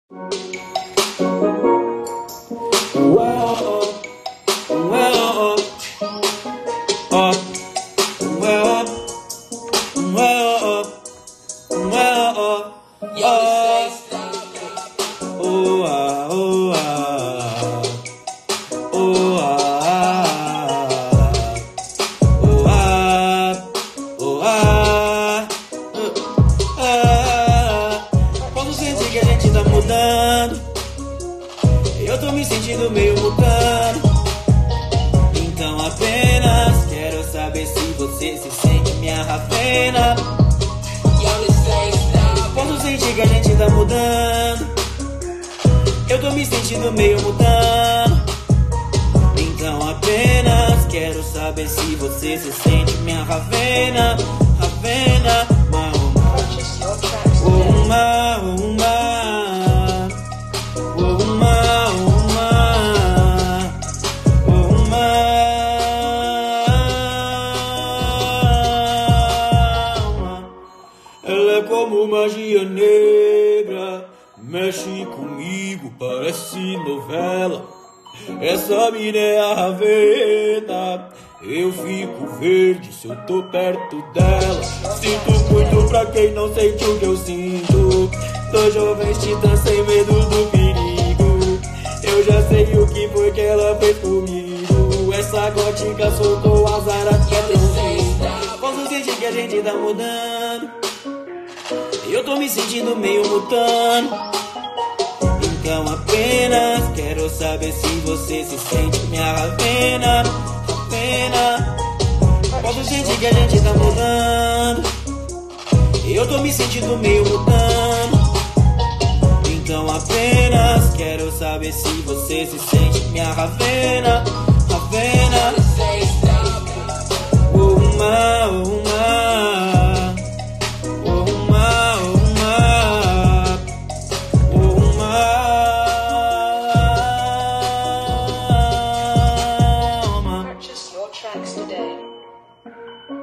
Posso sentir que a gente tá mudando. Eu tô me sentindo meio mutando. Então apenas quero saber se você se sente minha ravena. Posso sentir que a gente tá mudando. Eu tô me sentindo meio mutando. Então apenas quero saber se você se sente minha ravena. Ravena, ela é como magia negra, mexe comigo, parece novela. Essa mina é a Ravena. Eu fico verde se eu tô perto dela. Sinto muito pra quem não sente o que eu sinto. Tô jovem, titã, sem medo do perigo. Eu já sei o que foi que ela fez comigo. Essa gótica soltou as aras que é tão. Posso sentir que a gente tá mudando. Eu tô me sentindo meio mutando. Então apenas quero saber se você se sente minha ravena. Ravena. Posso sentir que a gente tá mudando. Eu tô me sentindo meio mutando. Então apenas quero saber se você se sente minha ravena. Ravena. Purchase your tracks today.